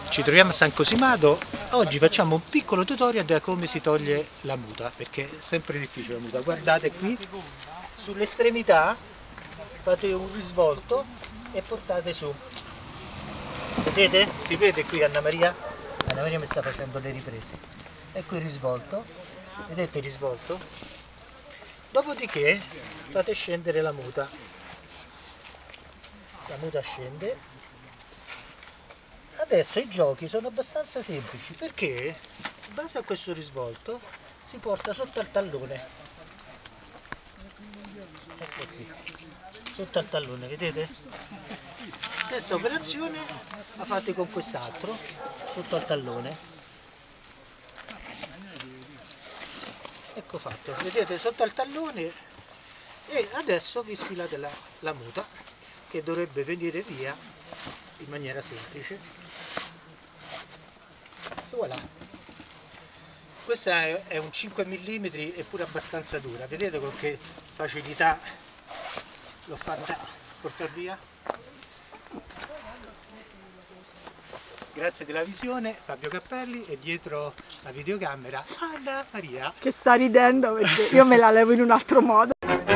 Ci troviamo a San Cosimato. Oggi facciamo un piccolo tutorial da come si toglie la muta, perché è sempre difficile la muta. Guardate qui, sull'estremità fate un risvolto e portate su. Vedete? Si vede qui Anna Maria? Anna Maria mi sta facendo le riprese. Ecco il risvolto. Vedete il risvolto? Dopodiché fate scendere la muta. La muta scende. Adesso i giochi sono abbastanza semplici perché in base a questo risvolto si porta sotto al tallone. Ecco qui, sotto al tallone, vedete? Stessa operazione la fate con quest'altro, sotto al tallone. Ecco fatto, vedete, sotto al tallone. E adesso vi stilate la muta, che dovrebbe venire via in maniera semplice. E voilà. Questa è un 5 mm eppure abbastanza dura, vedete con che facilità l'ho fatta portare via. Grazie della visione, Fabio Cappelli, e dietro la videocamera Anna Maria, che sta ridendo perché io me la levo in un altro modo.